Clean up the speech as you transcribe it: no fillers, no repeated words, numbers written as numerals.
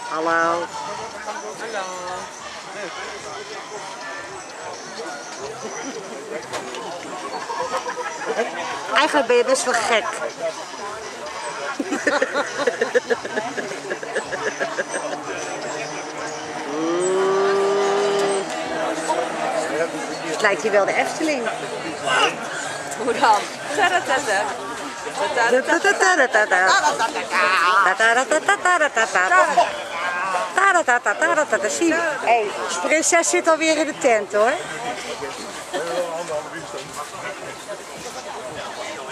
Hallo. Hallo. Eigenlijk ben je best wel gek. Het lijkt hier wel de Efteling. Hoe dan? Zie je? Hey, de prinses zit alweer in de tent hoor.